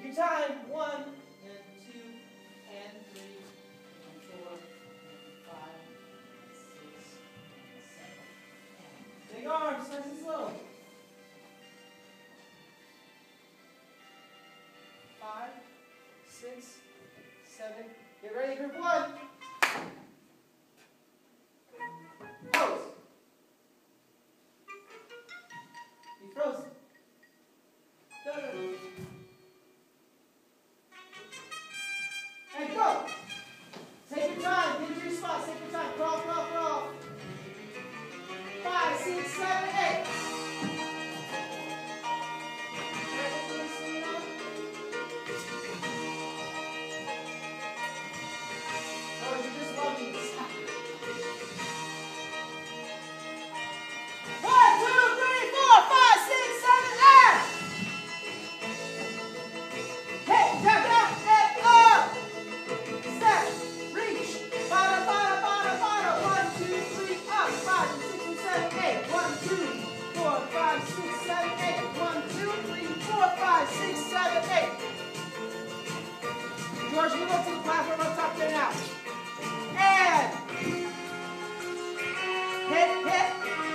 your time. 1 and 2 and 3 and 4 and 5 and 6 and 7 and big arms, nice and slow. 5, 6, 7. Get ready, group 1. Pose. Be frozen. Go. And go. Take your time. Get to your spot. Take your time. Crawl, crawl, crawl. 5, 6, 7, 8. Or you just love me. 1, 2, 3, 4, 5, 6, 7, 8. Hey, tap, tap, and up. Step, reach. Bada, bada, bada, bada. 1, 2, 3, up. 5, 6, 7, 8. 1, 2, 4, 5, 6, 7, 8. 1, 2, 3, 4, 5, 6, 7, 8. George, you go to the platform up top there now. And hit, hit.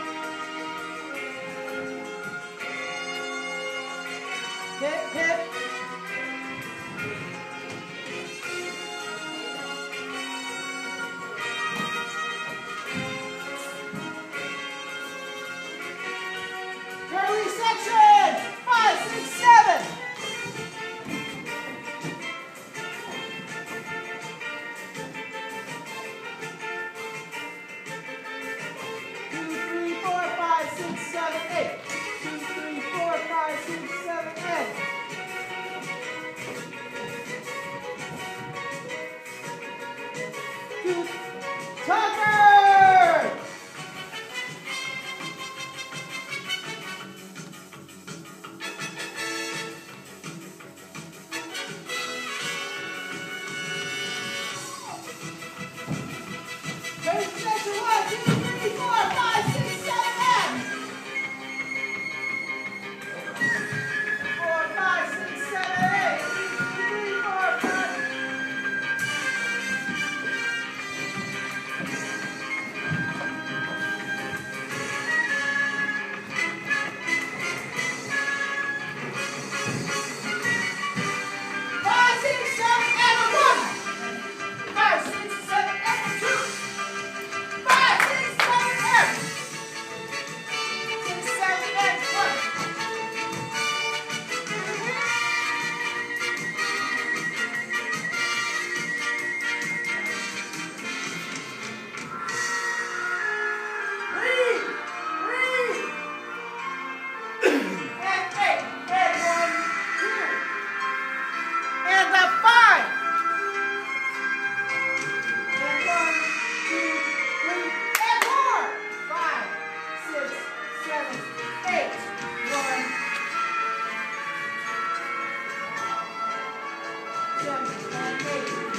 Hit, hit. Curly section. 5, 6, 7. 2, 3, 4, 5, 6, 7, 8. 2, 3, 4, 5, 6, 7, 8. Tucker! Ready for section 1, 2, 3, 4, 5, 6, 7, 8. 4, 5, 6, 7, 8. 3, 4, 5. Five, six, seven, and a 1. 5, 6, 7, and a 2. 5, 6, 7, and 6, 7, and 1. Breathe, breathe. And 8, and 1, 2, and a 5. And 1, 2, 3, and more. 5, 6, 7, 8. 1, 7, and 8.